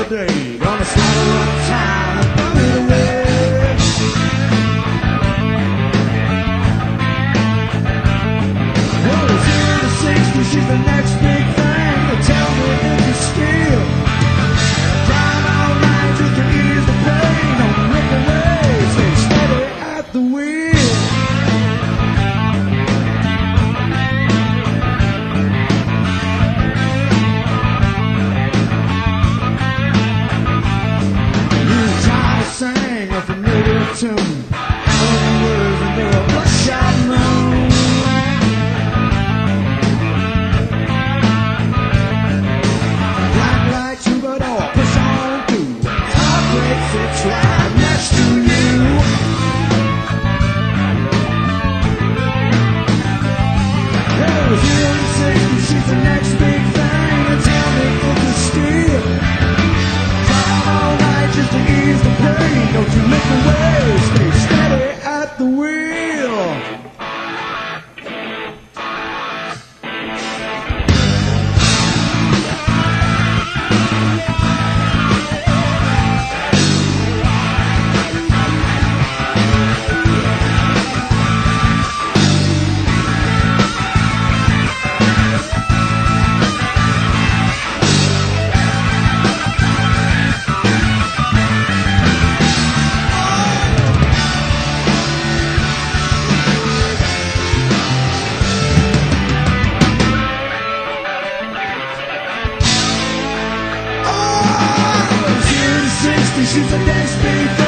day. Gonna swallow up time and throw it away. Well, 0 to 60, she's the next big thing. Tell me if you still drive all night just to ease the pain. Don't look away, stay steady at the wheel. You try to sing a familiar tune, only words under a bloodshot moon. Black light troubadour, push on through. Heartbreak sits right next to you. Hey, 0 to 60, she's the next big thing. And tell me if you still drive all night just to ease the pain. Don't you look away, stay steady at the wheel. She's the next big thing.